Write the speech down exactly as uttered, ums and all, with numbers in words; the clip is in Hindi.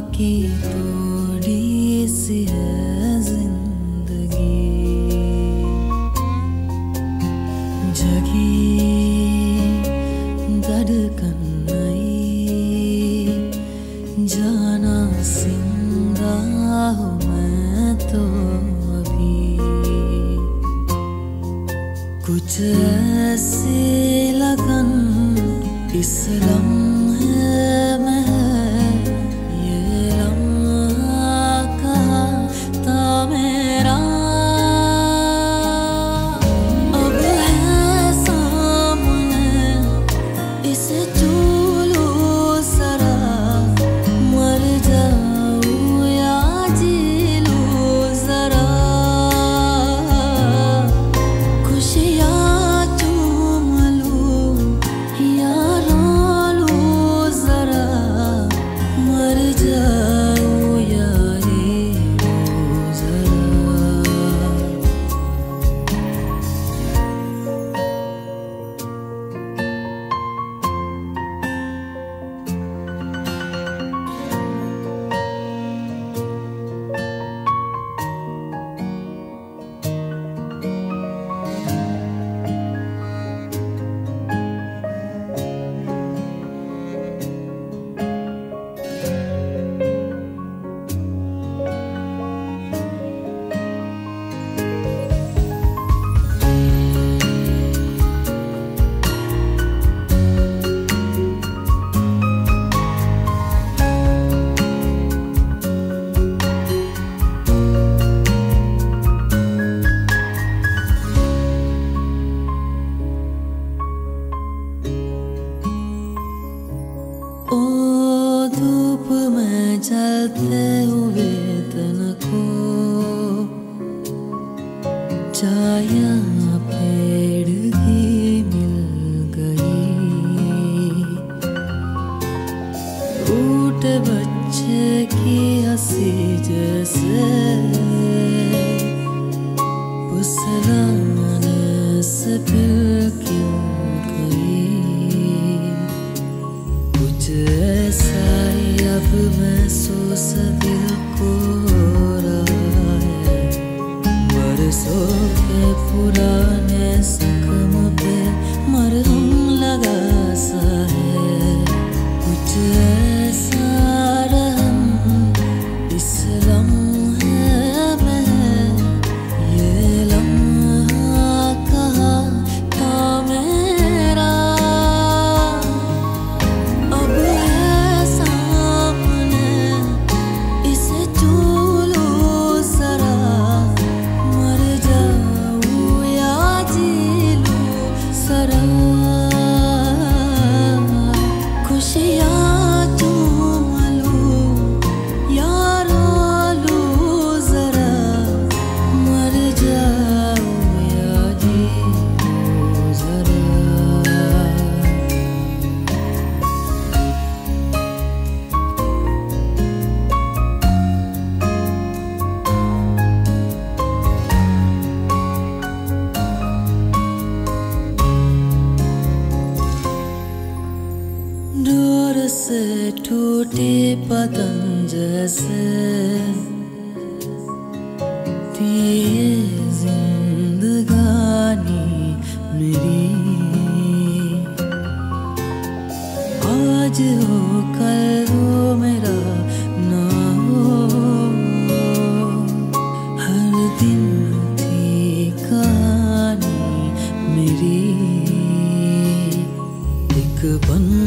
की थोड़ी सी है जिंदगी, जगी धड़कन नई, जाना जिंदा हूँ मैं तो अभी। कुछ ऐसी लगन इस लम्हे में है, ये लम्हा कहाँ था मेरा। अब है सामने इसे छू लो जरा, मर जाऊं या जी लूं जरा। खुशियाँ चूम लूं या रो लूं जरा, मर जाऊं या रो जरा। ओ धूप में जलते हुए तन को, छाया पेड़ की मिल गई। टूटे बच्चे की हंसी जैसे फुसलाने से फिर क्यों गई। कुछ ऐसा ही अब महसूस दिल को हो रहा है, बरसों के पुराने जख्म पे मरहम लगा सा है। कुछ ऐसा रहम इस लम्हे में है, ये लम्हा कहाँ था मेरा। अब है सामने इसे छू लो जरा, मर जाऊं या जी लूं जरा। खुशियाँ चूम लूं या रो लूं जरा, मर जाऊं या जी लूं जरा। दूर से टूटे पतंग जैसे थी ये जिंदगानी मेरी। आज हो कल हो मेरा ना हो, हर दिन थी कहानी मेरी। एक बन